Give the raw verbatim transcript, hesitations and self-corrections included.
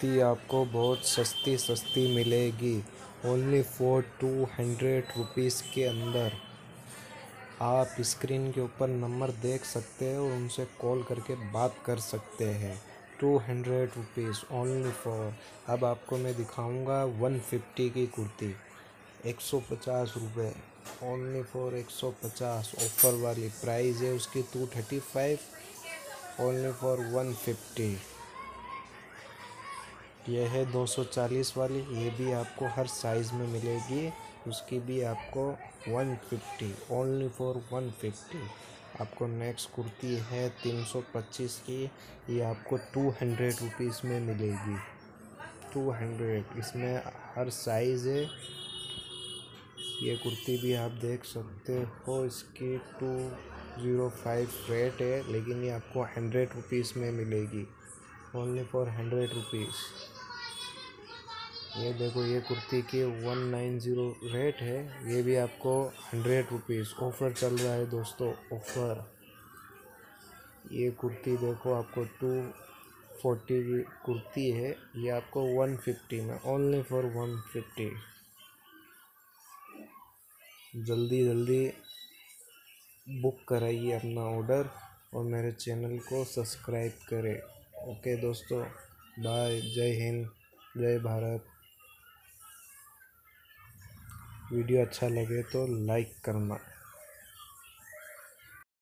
कुर्ती आपको बहुत सस्ती सस्ती मिलेगी, only for two hundred rupees के अंदर। आप स्क्रीन के ऊपर नंबर देख सकते हैं और उनसे कॉल करके बात कर सकते हैं। Two hundred rupees only for. अब आपको मैं दिखाऊंगा वन फिफ्टी की कुर्ती, एक सौ पचास रुपये ओनली फॉर एक सौ पचास। ऑफ़र वाली प्राइस है उसकी two thirty five, only for one fifty. यह है दो सौ चालीस वाली, ये भी आपको हर साइज़ में मिलेगी, उसकी भी आपको one fifty, only for one fifty. आपको नेक्स्ट कुर्ती है तीन सौ पच्चीस की, ये आपको टू हंड्रेड रुपीज़ में मिलेगी, टू हंड्रेड। इसमें हर साइज़ है। ये कुर्ती भी आप देख सकते हो, इसकी टू ज़ीरो फाइव रेट है, लेकिन ये आपको हंड्रेड रुपीज़ में मिलेगी, ओनली फॉर हंड्रेड रुपीज़। ये देखो, ये कुर्ती की वन नाइन ज़ीरो रेट है, ये भी आपको हंड्रेड रुपीज़। ऑफ़र चल रहा है दोस्तों, ऑफ़र। ये कुर्ती देखो, आपको टू फोर्टी की कुर्ती है, ये आपको वन फिफ्टी में, ओनली फॉर वन फिफ्टी। जल्दी जल्दी बुक कराइए अपना ऑर्डर और मेरे चैनल को सब्सक्राइब करें। ओके दोस्तों, बाय। जय हिंद, जय भारत। वीडियो अच्छा लगे तो लाइक करना।